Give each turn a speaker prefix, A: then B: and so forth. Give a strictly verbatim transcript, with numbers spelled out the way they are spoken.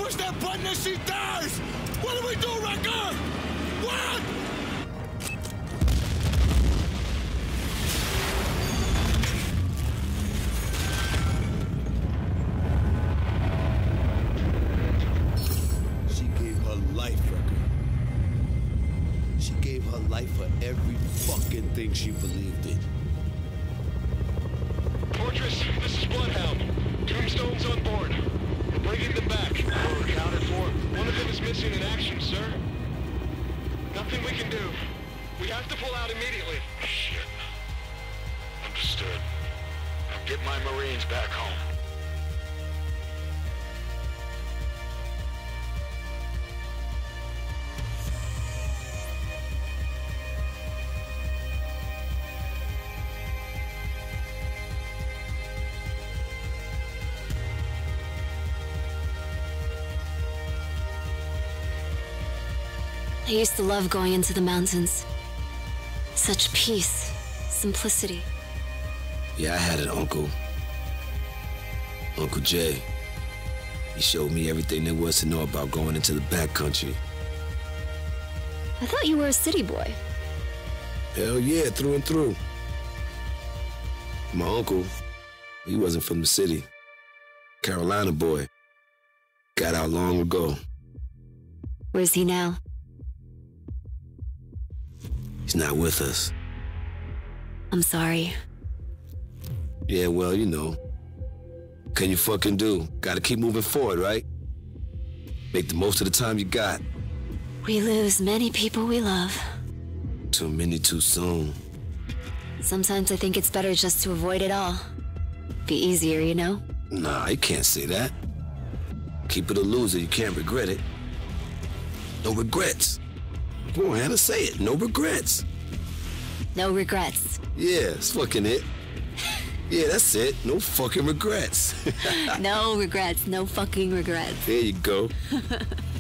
A: push that button and she dies! What do we do, Wrecker? What? She gave her life, Wrecker. She gave her life for every fucking thing she believed in.
B: Fortress, this is Bloodhound. Tombstone's on board. We're bringing them back. We're accounted for. One of them is missing in action, sir. Nothing we can do. We have to pull out immediately.
C: Shit. Understood. Now get my Marines back home.
D: I used to love going into the mountains. Such peace, simplicity.
E: Yeah, I had an uncle. Uncle Jay. He showed me everything there was to know about going into the backcountry.
D: I thought you were a city boy.
E: Hell yeah, through and through. My uncle, he wasn't from the city. Carolina boy. Got out long ago.
D: Where's he now?
E: He's not with us.
D: I'm sorry.
E: Yeah, well, you know. What can you fucking do? Gotta keep moving forward, right? Make the most of the time you got.
D: We lose many people we love.
E: Too many too soon.
D: Sometimes I think it's better just to avoid it all. Be easier, you know?
E: Nah, you can't say that. Keep it a loser, you can't regret it. No regrets. Come on, Hannah, say it. No regrets.
D: No regrets.
E: Yeah, that's fucking it. Yeah, that's it. No fucking regrets.
D: No regrets. No fucking regrets.
E: There you go.